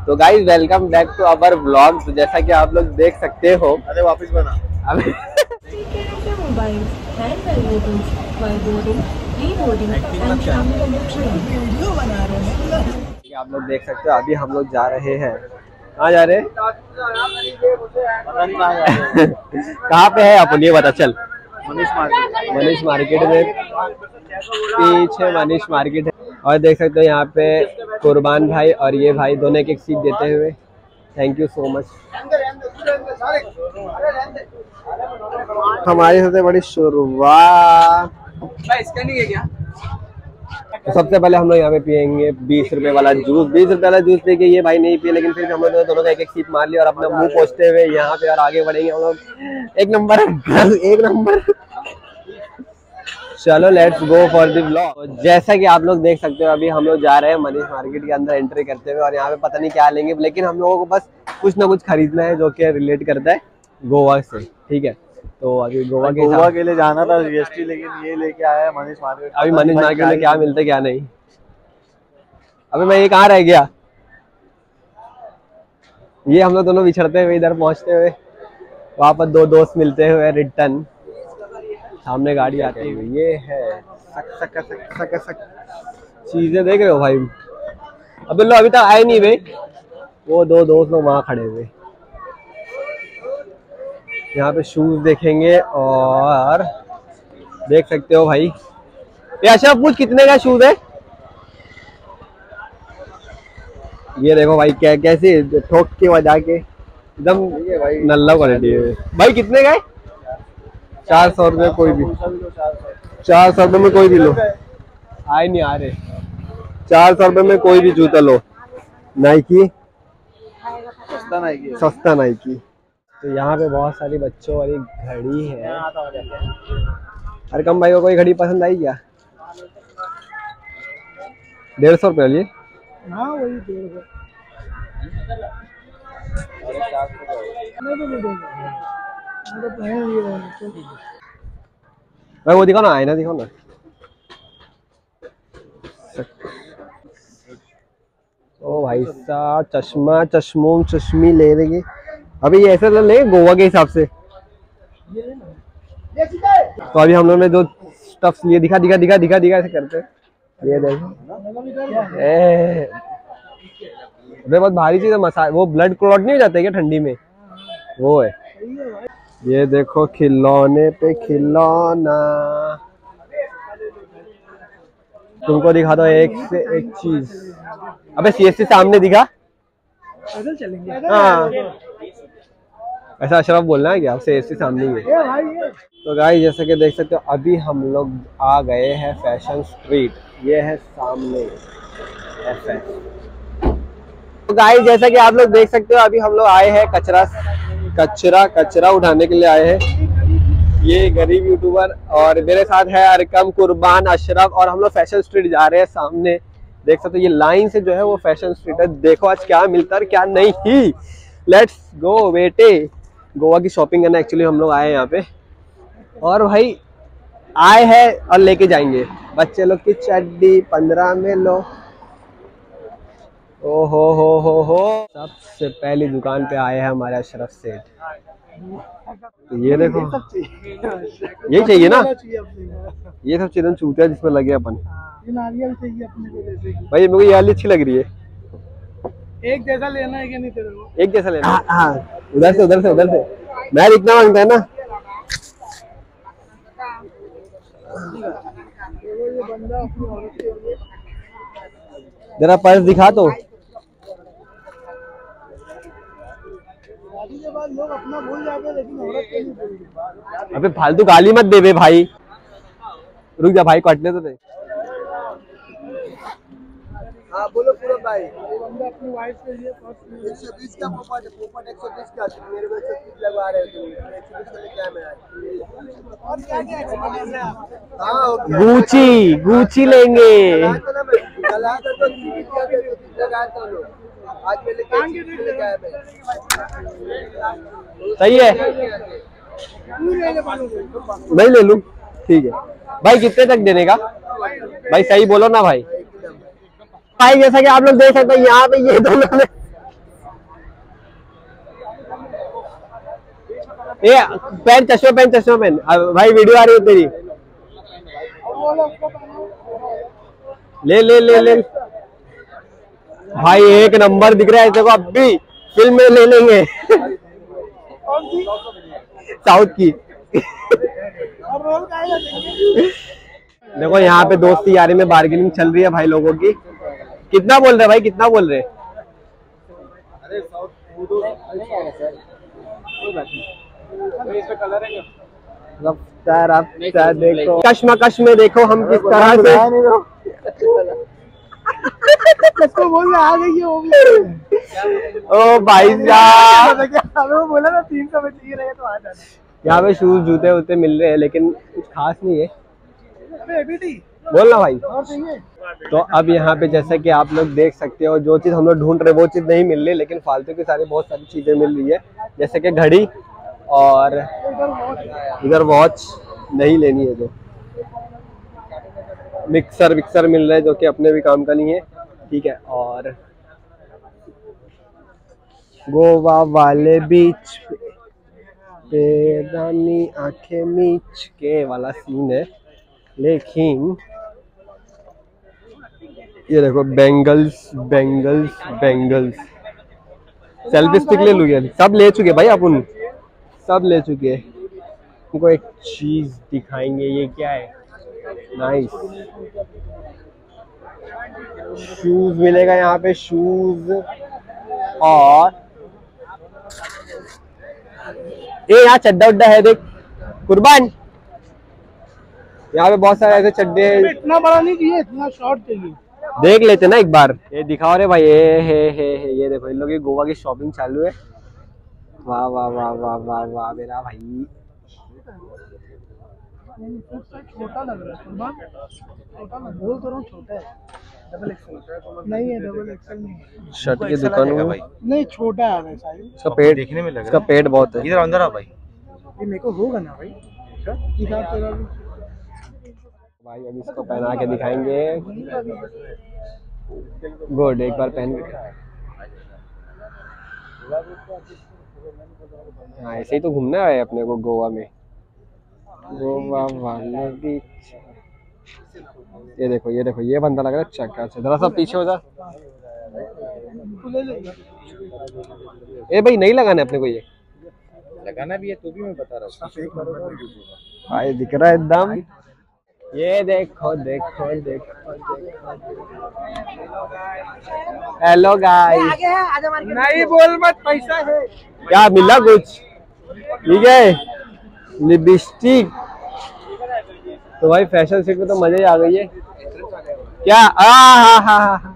तो guys welcome back to our vlog. तो जैसा कि आप लोग देख सकते हो, अरे वापस बना अभी आप लोग देख सकते हो अभी हम लोग जा रहे हैं। कहाँ जा रहे हैं? कहाँ पे है अपन ये बता चल। मनीष मार्केट में, पीछे मनीष मार्केट है। और देख सकते हो यहाँ पे कुर्बान भाई और ये भाई दोनों एक सीट देते हुए, थैंक यू सो मच। हमारी सबसे बड़ी शुरुआत इसका नहीं है क्या? तो सबसे पहले हम लोग यहाँ पे पियेंगे 20 रुपए वाला जूस। 20 रुपए वाला जूस लेके ये भाई नहीं पिए, लेकिन फिर हम लोग दोनों का एक सीट मार लिया और अपना मुंह पोंछते हुए यहाँ पे और आगे बढ़ेंगे हम लोग। एक नंबर एक नंबर। चलो let's go for the vlog. जैसा कि आप लोग देख सकते हो अभी हम लोग जा रहे हैं मनीष मार्केट के अंदर एंट्री करते हुए, और यहाँ पे पता नहीं क्या लेंगे, लेकिन हम लोगों को बस कुछ ना कुछ खरीदना है जो कि रिलेट करता है गोवा से। ठीक है, तो अभी गोवा के लिए जाना था जीएसटी, लेकिन ये लेके आया है मनीष मार्केट। अभी मनीष मार्केट में क्या मिलता है क्या नहीं। अभी मैं ये कहाँ रह गया, ये हम लोग दोनों बिछड़ते हुए इधर पहुंचते हुए, वहां पर दो दोस्त मिलते हुए रिटर्न। सामने गाड़ी आती है, ये है चीजें देख रहे हो भाई। अबे लो अभी तक आए नहीं भाई, वो दो दोस्त लोग वहां खड़े हुए। यहाँ पे शूज देखेंगे और देख सकते हो भाई। ये अच्छा पूछ कितने का शूज है? ये देखो भाई क्या कैसे ठोक के बजा के एकदम नल्ला क्वालिटी है भाई। कितने का है? 400 रुपये कोई भी, 400 रुपये में कोई भी लो। आए नहीं आ रहे। 400 रुपये में कोई भी जूता लो, नाइकी, सस्ता नाइकी। तो यहाँ पे बहुत सारी बच्चों वाली घड़ी है। अरे कम भाई को कोई घड़ी पसंद आई क्या? 150 रुपये वाली? हाँ वही 150। भाई वो दिखाओ ना, आईना दिखाओ ना। ओ भाई साहब चश्मा चश्मी ले रही। अभी ये ऐसे ले गोवा के हिसाब से। तो अभी हम लोग ने जो स्टफ्स लिए दिखा ऐसे करते। ये देखो अबे बहुत भारी चीज है। मसाज वो ब्लड क्लॉट नहीं हो जाता क्या ठंडी में, वो है। ये देखो खिलौने पे खिलौना। तुमको दिखा दो एक से एक चीज। अबे सीएससी सामने दिखा। हाँ ऐसा अशरफ बोलना है क्या? सीएससी सामने ही है। तो गाइस जैसे कि देख सकते हो अभी हम लोग आ गए हैं फैशन स्ट्रीट। ये है सामने FS। तो गाइस जैसा कि आप लोग देख सकते हो अभी हम लोग आए हैं कचरा उठाने के लिए आए हैं। ये गरीब यूट्यूबर और मेरे साथ है अरकम, कुर्बान, अशरफ, और हम लोग फैशन स्ट्रीट जा रहे हैं। सामने देख सकते हो ये लाइन से जो है वो फैशन स्ट्रीट है। देखो आज क्या मिलता है क्या नहीं ही। लेट्स गो बेटे। गोवा की शॉपिंग करना एक्चुअली हम लोग आए हैं यहाँ पे, और भाई आए हैं और लेके जाएंगे। बच्चे लोग की चड्डी 15 में लो। ओ हो सबसे पहली दुकान पे आए हैं हमारे अशरफ सेठ। तो ये देखो यही चाहिए ना, ये सब चीजें चूतिया जिसमें लगे अपन। नारियल चाहिए अपने को जैसे कि। भाई मेरे को ये वाली अच्छी लग रही है। एक जैसा लेना है कि नहीं तेरे को? एक जैसा लेना। हाँ उधर से मैं इतना मांगता है ना। जरा पर्स दिखा तो। लोग अपना भूल जाते हैं लेकिन औरत को नहीं भूलते। अबे फालतू गाली मत दे बे भाई, रुक जा भाई कटने तो दे। हाँ बोलो पूरा भाई। अपनी वाइफ के लिए 120 का पोपट 120 का मेरे को 130 लगवा रहे हो तुम। 120 का क्या है और क्या हाँ गुची लेंगे। आज सही है मैं ले लूं। ठीक है भाई, कितने तक देने का भाई? सही बोलो ना भाई। भाई जैसा कि आप लोग देख सकते हैं यहाँ पे ये दोनों ने ये पहन चश्मा पहन भाई वीडियो आ रही है तेरी। ले ले ले ले भाई एक नंबर दिख रहा है देखो, अब भी फिल्म में ले लेंगे। साउथ की। देखो यहाँ पे दोस्ती यारी में बार्गेनिंग चल रही है भाई लोगों की। कितना बोल रहे भाई, कितना बोल रहे? देखो कश्मकश में देखो हम किस तरह से बोल रहे आ गई ओ भाई साहब। बोला ना 300 में चाहिए रहे तो आ जाना। यहाँ पे शूज जूते वूते मिल रहे हैं लेकिन कुछ खास नहीं है। बोलना भाई। तो अब यहाँ पे जैसा कि आप लोग देख सकते हो, जो चीज हम लोग ढूंढ रहे वो चीज नहीं मिल रही, लेकिन फालतू की सारी बहुत सारी चीजें मिल रही है, जैसे कि घड़ी और इधर वॉच नहीं लेनी है। तो मिक्सर मिल रहा है जो कि अपने भी काम का नहीं है, ठीक है। और गोवा वाले बीच पे रानी आंखें मीच के वाला सीन है। लेकिन ये देखो बेंगल्स सेल्फी स्टिक ले लूंगे, सब ले चुके भाई, अपन सब ले चुके। उनको एक चीज दिखाएंगे, ये क्या है? नाइस शूज मिलेगा यहाँ पे, शूज। और ये यहाँ चड्डा उड्डा है देख कुर्बान, यहाँ पे बहुत सारे ऐसे चड्डे हैं। इतना बड़ा नहीं चाहिए, इतना शॉर्ट चाहिए। देख लेते ना एक बार। ये दिखाओ रे भाई, ये देखो इन लोग की गोवा की शॉपिंग चालू है। वाह वाह वाह वाह वाह वाह मेरा भाई। छोटा लग रहा है, बोल तो रहा हूं छोटा है, डबल एक्सेल नहीं है, डबल एक्सेल नहीं है। शर्ट की दुकान में भाई नहीं, छोटा है साइज। इसका पेट देखने में लग रहा है, इसका पेट बहुत है। इधर अंदर आ भाई, ये मेरे को होगा ना भाई। दिखा तेरा भी भाई, अभी इसको पहना के दिखाएंगे। गुड, एक बार पहन के। हाँ ऐसे ही तो घूमना है अपने को गोवा में, गोवा वाला बीच। ये देखो ये बंदा लग रहा है चक्का से, जरा सा पीछे हो जा। ए भाई नहीं लगाना अपने को, ये लगाना भी है तो भी मैं बता रहा हूँ भाई, दिख रहा है एकदम। ये देखो देखो देखो हेलो गाइस, नहीं बोल मत, पैसा है क्या मिला कुछ? ठीक है लिपस्टिक तो भाई फैशन सीट में तो मजा ही आ गई है क्या? हाँ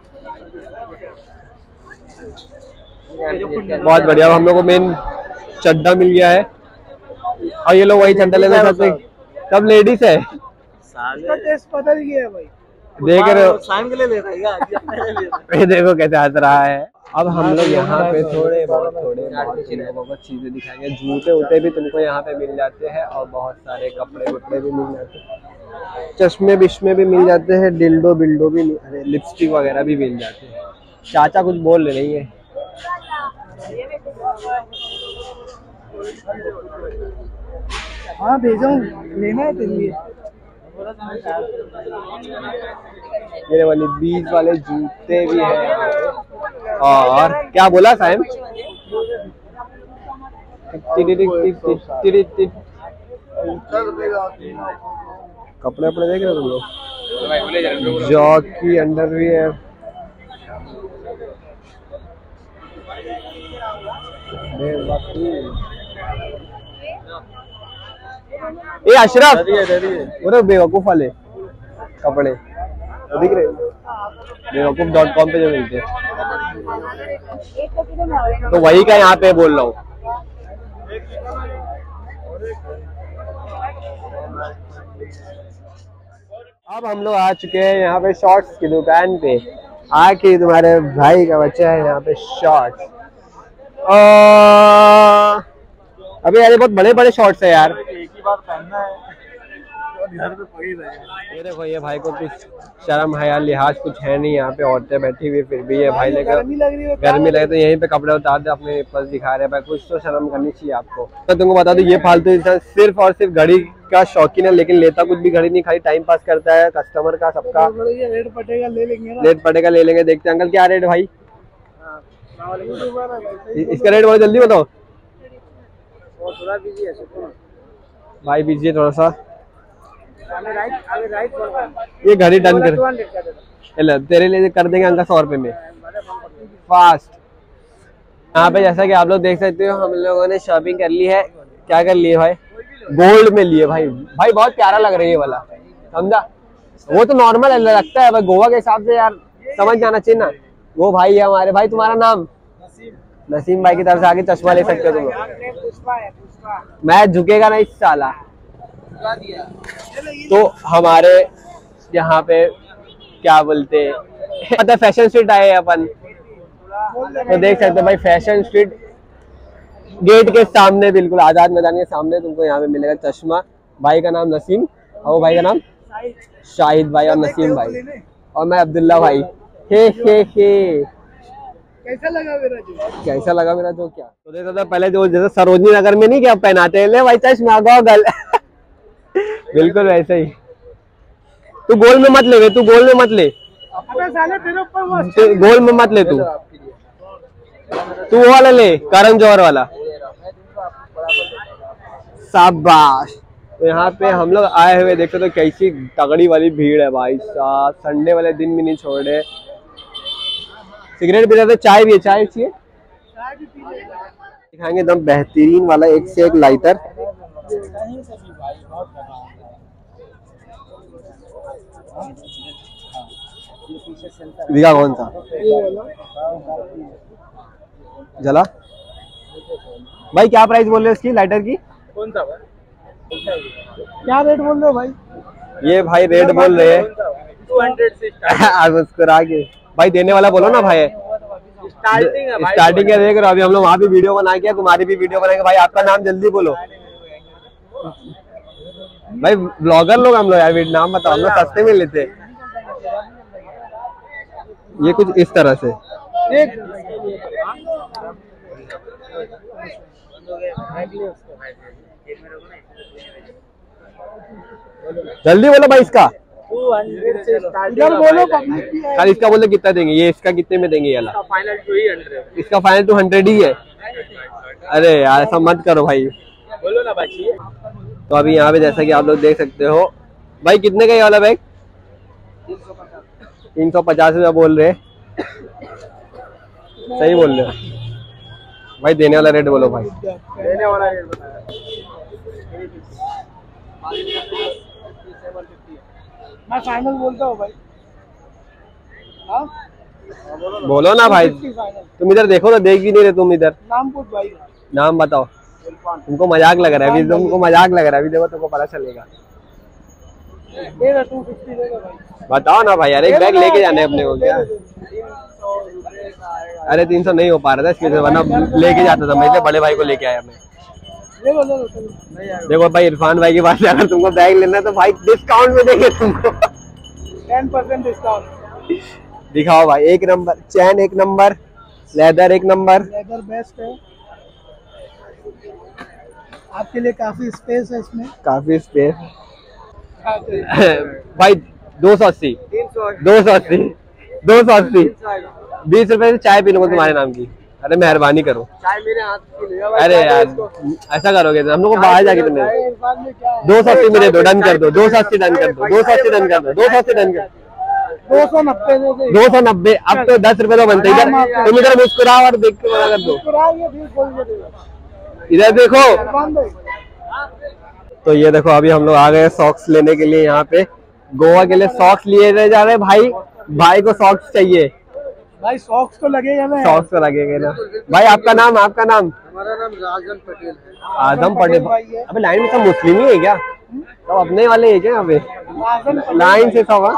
बहुत बढ़िया। हम लोग को मेन चड्डा मिल गया है और ये लोग वही चड्डा लेना चाहते हैं, सब लेडीज है। इसका टेस्ट बदल गया है भाई, देख रहे हो? शाम के लिए ले रहा है ये देखो कैसे हंस रहा है। अब हम लोग यहाँ पे थोड़े बहुत लोगों को चीजें दिखाएंगे। जूते वूते भी तुमको यहाँ पे मिल जाते हैं और बहुत सारे कपड़े वपड़े भी मिल जाते हैं, चश्मे बिश्मे भी मिल जाते हैं, डिल्डो बिल्डो भी, लिपस्टिक वगैरह भी मिल जाते हैं। चाचा कुछ बोल रहे नहीं है। हाँ भेजा लेना है तेरे लिए। ये वाले बीच वाले जूते भी हैं। और क्या बोला साहब? कपड़े अपने देख रहे हो तुम लोग? जॉकी अंडरवियर, ये अशरफ पूरे बेवकूफ वाले कपड़े दिख रहे, बेवकूफ.com पे जो मिलते हैं, तो वही का यहाँ पे बोल रहा हूँ। अब हम लोग आ चुके हैं यहाँ पे शॉर्ट्स की दुकान पे। आके तुम्हारे भाई का बच्चा है यहाँ पे शॉर्ट्स। अबे यार बहुत बड़े बड़े शॉर्ट्स है यार, एक ही बार पहनना है, ये देखो, ये भाई को कुछ शर्म है या लिहाज कुछ है नहीं, यहाँ पे औरतें बैठी हुई फिर भी ये भाई लेकर गर्मी लगे तो यहीं पे कपड़े उतार दे, अपने निप्पल दिखा रहे हैं। भाई कुछ तो शर्म करनी चाहिए आपको। तो तुमको बता दो, ये फालतू इंसान सिर्फ और सिर्फ घड़ी का शौकीन है, लेकिन लेता कुछ भी घड़ी नहीं, खाली टाइम पास करता है कस्टमर का सबका। रेट पटेगा ले लेंगे, रेट पटेगा ले लेंगे। देखते हैं अंकल क्या रेट भाई, इसका रेट बहुत जल्दी बताओ भाई, बीजिए थोड़ा सा। ये घड़ी डन कर तेरे लिए कर देंगे अंकल 100 रुपए में फास्ट। यहाँ पे जैसा कि आप लोग देख सकते हो, हम लोगों ने शॉपिंग कर ली है। क्या कर लिए भाई, गोल्ड में लिए भाई। भाई बहुत प्यारा लग रहा है ये वाला, समझा। वो तो नॉर्मल लगता है, गोवा के हिसाब से यार समझ जाना चाहिए ना। वो भाई है हमारे। भाई तुम्हारा नाम? नसीम भाई की तरफ से आगे चश्मा ले सकते हो तुम लोग। मैं झुकेगा नहीं साला। तो हमारे यहाँ पे क्या बोलते मतलब फैशन स्ट्रीट आए अपन, तो देख सकते हो भाई फैशन स्ट्रीट गेट के सामने, बिल्कुल आजाद मैदान के सामने तुमको यहाँ पे मिलेगा चश्मा। भाई का नाम नसीम और वो भाई का नाम शाहिद भाई और नसीम भाई और मैं अब्दुल्ला भाई। हे कैसा लगा मेरा जो, कैसा लगा मेरा जो क्या। तो देखो तो पहले जो जैसे सरोजनी नगर में नहीं क्या पहनाते ले भाई चश्मा गॉगल बिल्कुल वैसे ही। तू गोल में मत ले, तू गोल में मत ले, गोल में मत ले, तू वो वाला ले, करण जौहर वाला। शाबाश। तो यहाँ पे हम लोग आए हुए देखो तो कैसी तगड़ी वाली भीड़ है भाई साहब। संडे वाले दिन भी नहीं छोड़े। सिगरेट भी रहते, चाय भी है, चाय चाहिए दिखाएंगे एकदम बेहतरीन वाला, एक से एक लाइटर। दिखा कौन सा जला भाई, क्या प्राइस बोल रहे हो इसकी लाइटर की? कौन सा क्या रेट बोल रहे हो भाई? ये भाई रेट बोल रहे हैं 200 से स्टार्ट। मुस्कुरा के भाई देने वाला बोलो ना भाई। स्टार्टिंग है देख रहे हो। अभी हम लोग वहाँ भी वीडियो बना के तुम्हारी भी वीडियो बनाएंगे। भाई आपका नाम जल्दी बोलो भाई, ब्लॉगर लोग हम लोग यार, नाम बताओ, हम लोग सस्ते में लेते। ये कुछ इस तरह से जल्दी बोलो भाई। इसका 200 से बोलो, खाली इसका बोलो कितना देंगे। ये इसका कितने में देंगे? ये फाइनल 200, इसका फाइनल 200 ही है। अरे यार ऐसा मत करो भाई, बोलो ना भाई। तो अभी यहाँ पे जैसा कि आप लोग देख सकते हो भाई, कितने का ये वाला बैग? 350 रुपया बोल रहे। सही बोल रहे हो भाई। देने वाला रेट बोलो भाई। देने वाला रेट बताया, मैं फाइनल बोलता हूँ भाई। हाँ बोलो ना भाई, तुम इधर देखो तो देख ही नहीं रहे तुम इधर। नाम पूछ भाई, नाम बताओ। तुमको मजाक लग रहा है अभी, तुमको मजाक लग रहा है अभी, देखो तुमको पता चलेगा। 250 देगा भाई। बताओ ना भाई यार, एक बैग लेके जाने अपने को क्या? अरे 300 नहीं हो पा रहा था इसके, वरना लेके जाता था मैं, बड़े भाई को लेके आया मैं। देखो भाई इरफान भाई के पास अगर तुमको बैग लेना है तो भाई डिस्काउंट में देंगे तुमको 10% डिस्काउंट। दिखाओ भाई, एक नंबर चैन, एक नंबर लेदर, एक नंबर लेदर बेस्ट है आपके लिए। काफी स्पेस है इसमें, काफी स्पेस भाई। 280 280 280 20 रुपए से चाय पी लूंगा तुम्हारे नाम की। अरे मेहरबानी करो, चाय मेरे हाथ की। अरे यार ऐसा करोगे तो हम लोग को बाहर जाके तुमने 280 मेरे दो, डन कर दो। 280 डन कर दो, 280 डन कर दो, 280 डन कर 290। अब तो 10 रुपए तो बनते ही। तुम इधर मुस्कुराओ और देख के मना कर दो। इधर देखो। तो ये देखो अभी हम लोग आ गए सॉक्स लेने के लिए। यहाँ पे गोवा के लिए सॉक्स लिए जा रहे हैं भाई। भाई को सॉक्स चाहिए भाई, सॉक्स तो लगेगा ना, सॉक्स तो लगेगा ना भाई। आपका नाम? आपका नाम? हमारा नाम आजम पटेल है। आजम पटेल। अबे लाइन में सब मुस्लिम ही है क्या? सब अपने वाले है क्या यहाँ पे? लाइन से सब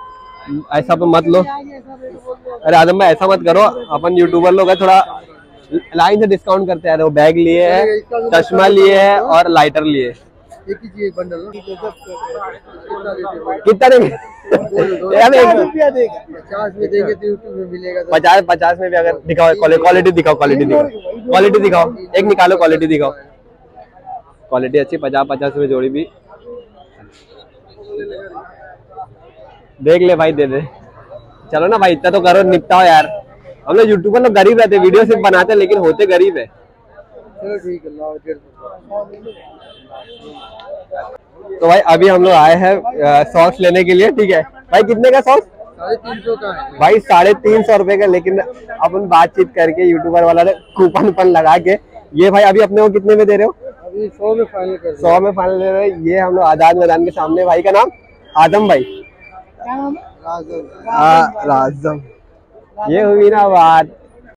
ऐसा तो मत लो। अरे आजम भाई ऐसा मत करो, अपन यूट्यूबर लोग है, थोड़ा लाइन से डिस्काउंट करते हैं। वो बैग लिए है, चश्मा लिए है और लाइटर लिए। एक ही चीज बंडल ना कितना देंगे? 50 में देंगे तो यूट्यूब में मिलेगा। 50 में भी अगर दिखाओ, क्वालिटी दिखाओ, क्वालिटी दिखाओ, एक निकालो, क्वालिटी दिखाओ। क्वालिटी अच्छी, 50 में जोड़ी भी। देख ले भाई, दे दे। चलो ना भाई, इतना तो करो, निपटाओ यार। हम लोग यूट्यूबर लोग गरीब रहते, वीडियो सिर्फ बनाते लेकिन होते गरीब है। चलो ठीक है, लाओ 150। तो भाई अभी हम लोग आए हैं सॉक्स लेने के लिए, ठीक है भाई। कितने का सॉक्स? 350 का है भाई, 350 रुपए का। लेकिन अपन बातचीत करके यूट्यूबर वाला ने कूपन लगा के, ये भाई अभी अपने को कितने में दे रहे हो? अभी 100 में फाइनल कर 100 में फाइनल दे रहे हो। ये हम लोग आजाद मैदान के सामने, भाई का नाम आदम भाई। राजम। राजम। ये हुई ना बात।